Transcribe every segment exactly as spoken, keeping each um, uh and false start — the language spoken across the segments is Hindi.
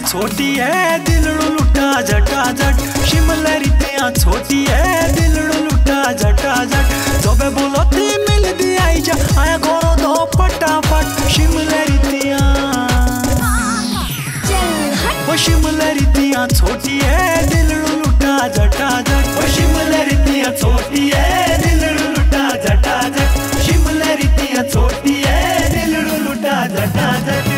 छोटी है दिलड़ू लुटा जटा जट शिमला रीतियां छोटी है दिलड़ू लुटा जटा जट जोबे बोलो ती मिल दी आई जा आया करो दो फटाफट शिमला रीतियां वो शिमला रीतियां छोटी है दिलड़ू लुटा जटा जट वो शिमला रीतियां छोटी है दिलड़ू लुटा जटा जट शिमला रीतियां छोटी है दिलड़ू लुटा जटा जट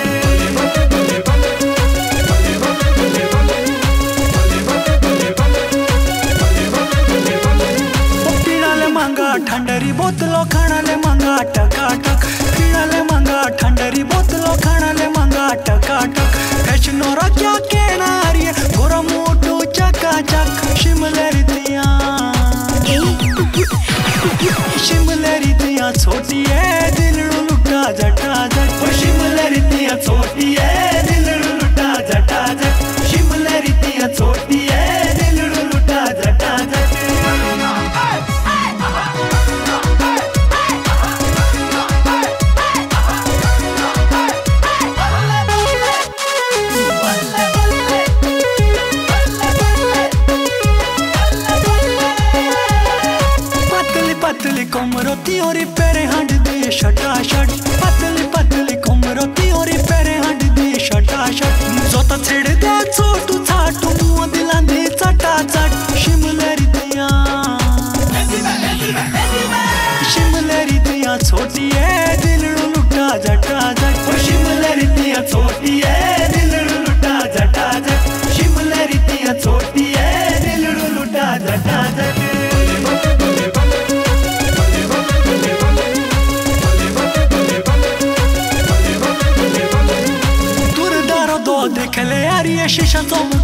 ठंडरी बोतलो खाना ले मंगा टका टक पीना ले मंगा ठंडरी बोतलो खाना ले मंगा टका टक फैशनोरा क्या कहना री गोरा मोटो चका चक शिमला रीतियां शिमला रीतियां छोटी है दिलड़ू लुटा जटा जट शिमला रीतियां छोटी है दिलड़ू लुटा जटा जट शिमला रीतियां छोटी है दिलड़ू लुटा जटा जट पतली कोमरो तियोरी पेरे हंड दे शटा शट पतली पतली कोमरो तियोरी पेरे हंड दे शटा शट जोता छेड़ दे छोटू छाटू मुंह दिला दे चटा चट शिमला रीतियां शिमला रीतियां छोटी है दिलड़ू लुटा जटा जट शिमला रीतियां छोटी है दिलड़ू लुटा जटा जट शिमला रीतियां छोटी है दिलड़ू लुटा जटा जट देख ले यार ये शीशा तो